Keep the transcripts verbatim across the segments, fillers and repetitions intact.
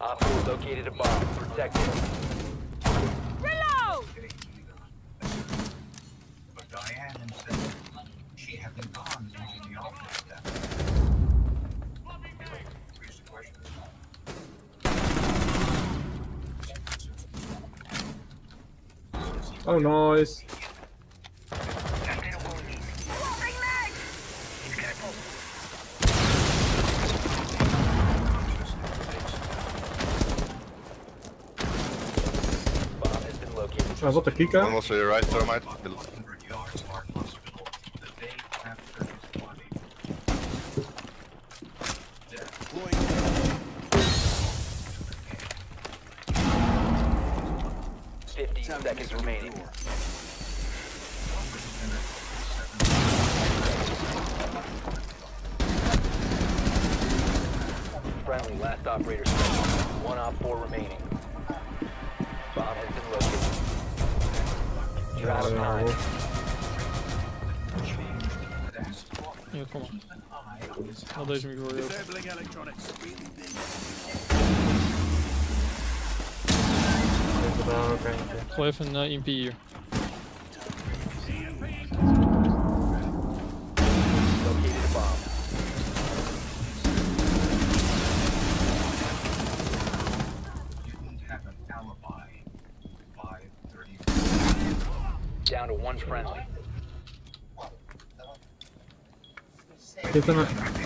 Op four located a bomb. Protect it. Reload! But Diane insisted she had been gone using the office step. Here's the question. Oh, nice. Hij zat te kieken. One was to your right, thermite. Fifty seconds remaining. Friendly, last operator standing. One op four remaining. Bomb has been located. You're out of time. Ja, kom maar. Al deze micro ook. Gooi even een uh, I M P hier. Located a bomb. Down to one friendly. Dit een...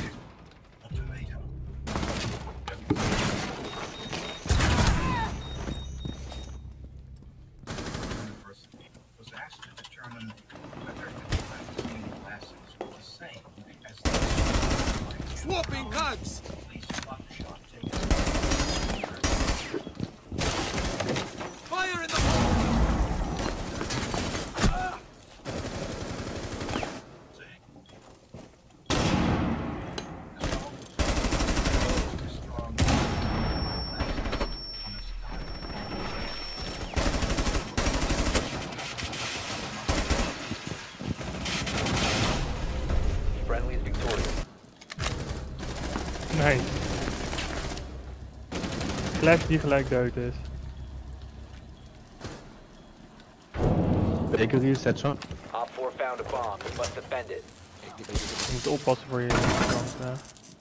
Swapping guns! Fire in the hole! Friendly is victorious. Nee. Flash die gelijk dood is. Ik wil hier set zo. Op four found a bomb. You must defend it. Je moet oppassen voor je kant. Ja.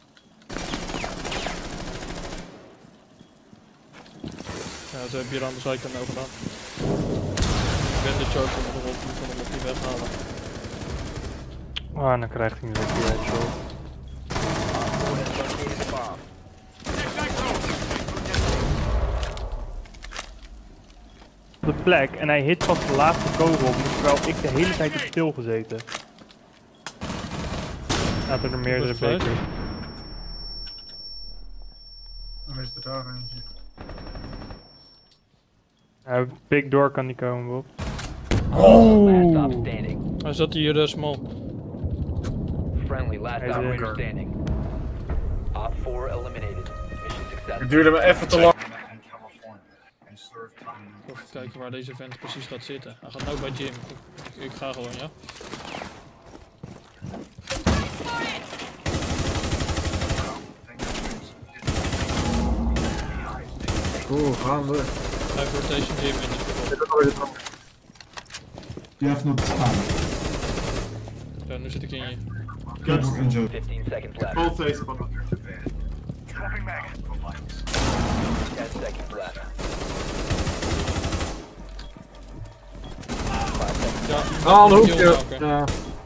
Ja, ze hebben hier aan de zijkant over gedaan. Ik ben de charge bijvoorbeeld, die kan hem op die weghalen. Ah, en dan krijgt hij een lekker headshot. Located a bomb. Op de plek en hij hit pas de laatste kogel, terwijl ik de hele tijd heb stilgezeten. Laten er meerdere bekers. Dan is er daar eentje. Uh, big door kan niet komen, Bob. Last op standing. Hij zat hier uh, small. Friendly, last Hey, operator Joker. standing. Op four eliminated. Mission Het successful. duurde me even te lang. Even kijken waar deze vent precies gaat zitten. Hij gaat nou bij Jim. Ik, ik ga gewoon, ja. Oeh, gaan we. Blijf rotation Jim in dit geval. You have not time. Ja, nu zit ik in je. Good enjoy. fifteen seconds left. All face, but ten seconds left. Ja, Ah, een mijn kill hoekje. maken. Ja.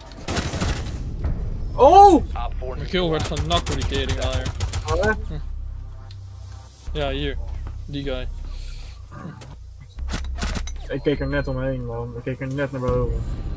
Oh! Op four Mijn kill werd genakt door die teringlaaier. Oh, hè? Ja, hier. Die guy. Ik keek er net omheen, man. Ik keek er net naar boven.